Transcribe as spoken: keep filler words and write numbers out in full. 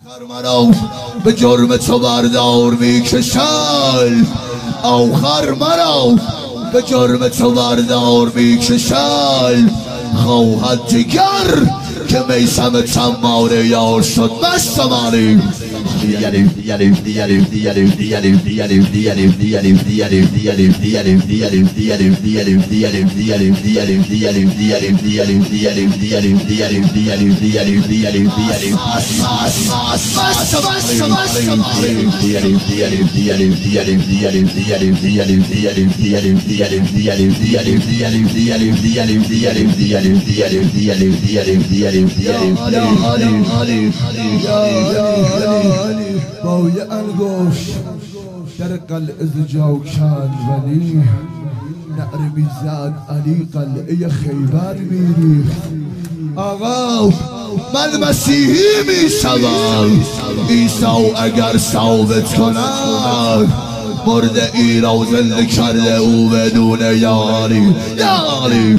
آخر منو به جرم تو بردار میکشن، آخر منو به جرم تو بردار میکشن. خواهد جگر که میسم تمام یار شد مستمانی. با یه انگوش در قلعه زجاکن ولی نعره میزد علی قلعه خیبر میریخت. آقا من مسیحی میشوم، عیسی اگر ثابت کند مرد ای را زنده کرده او بدون یاری. یاری